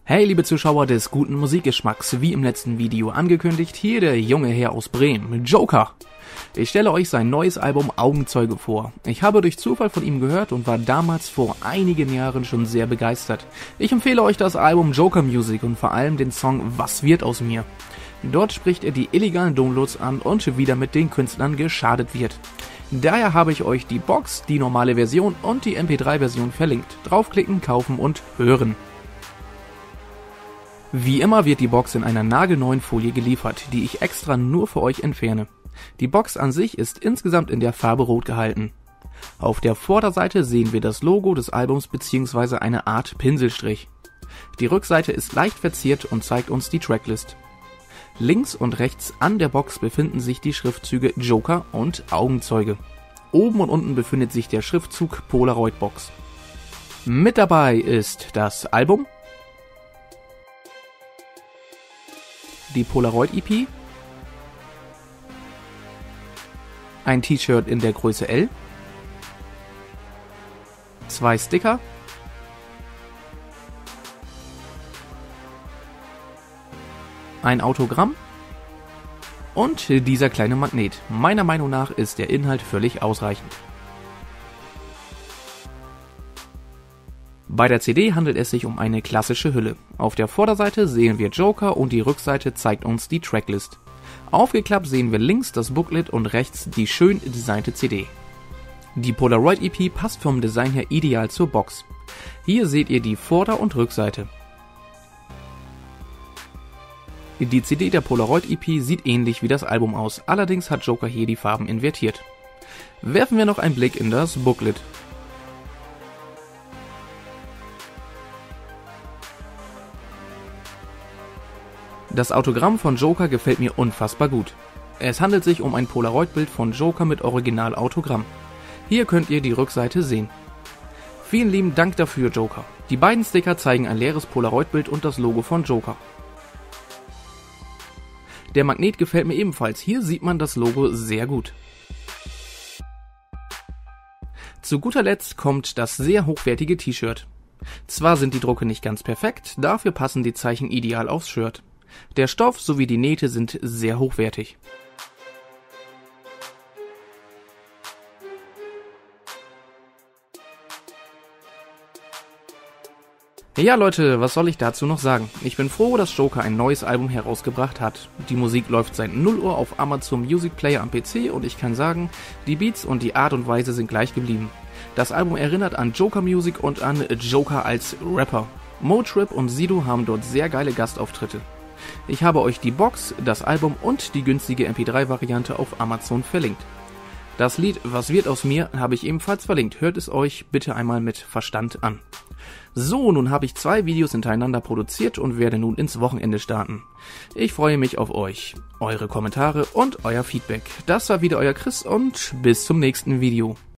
Hey liebe Zuschauer des guten Musikgeschmacks, wie im letzten Video angekündigt, hier der junge Herr aus Bremen, Joker. Ich stelle euch sein neues Album Augenzeuge vor. Ich habe durch Zufall von ihm gehört und war damals vor einigen Jahren schon sehr begeistert. Ich empfehle euch das Album Joker Music und vor allem den Song Was wird aus mir. Dort spricht er die illegalen Downloads an und wie damit den Künstlern geschadet wird. Daher habe ich euch die Box, die normale Version und die MP3-Version verlinkt. Draufklicken, kaufen und hören. Wie immer wird die Box in einer nagelneuen Folie geliefert, die ich extra nur für euch entferne. Die Box an sich ist insgesamt in der Farbe Rot gehalten. Auf der Vorderseite sehen wir das Logo des Albums bzw. eine Art Pinselstrich. Die Rückseite ist leicht verziert und zeigt uns die Tracklist. Links und rechts an der Box befinden sich die Schriftzüge Joker und Augenzeuge. Oben und unten befindet sich der Schriftzug Polaroid Box. Mit dabei ist das Album, die Polaroid EP, ein T-Shirt in der Größe L, 2 Sticker, ein Autogramm und dieser kleine Magnet. Meiner Meinung nach ist der Inhalt völlig ausreichend. Bei der CD handelt es sich um eine klassische Hülle. Auf der Vorderseite sehen wir Joker und die Rückseite zeigt uns die Tracklist. Aufgeklappt sehen wir links das Booklet und rechts die schön designte CD. Die Polaroid EP passt vom Design her ideal zur Box. Hier seht ihr die Vorder- und Rückseite. Die CD der Polaroid EP sieht ähnlich wie das Album aus, allerdings hat Joker hier die Farben invertiert. Werfen wir noch einen Blick in das Booklet. Das Autogramm von Joker gefällt mir unfassbar gut. Es handelt sich um ein Polaroid-Bild von Joker mit Original-Autogramm. Hier könnt ihr die Rückseite sehen. Vielen lieben Dank dafür, Joker. Die beiden Sticker zeigen ein leeres Polaroid-Bild und das Logo von Joker. Der Magnet gefällt mir ebenfalls. Hier sieht man das Logo sehr gut. Zu guter Letzt kommt das sehr hochwertige T-Shirt. Zwar sind die Drucke nicht ganz perfekt, dafür passen die Zeichen ideal aufs Shirt. Der Stoff sowie die Nähte sind sehr hochwertig. Ja Leute, was soll ich dazu noch sagen? Ich bin froh, dass Joker ein neues Album herausgebracht hat. Die Musik läuft seit 0 Uhr auf Amazon Music Player am PC und ich kann sagen, die Beats und die Art und Weise sind gleich geblieben. Das Album erinnert an Joker Music und an Joker als Rapper. Motrip und Sido haben dort sehr geile Gastauftritte. Ich habe euch die Box, das Album und die günstige MP3-Variante auf Amazon verlinkt. Das Lied Was wird aus mir habe ich ebenfalls verlinkt, hört es euch bitte einmal mit Verstand an. So, nun habe ich 2 Videos hintereinander produziert und werde nun ins Wochenende starten. Ich freue mich auf euch, eure Kommentare und euer Feedback. Das war wieder euer Chris und bis zum nächsten Video.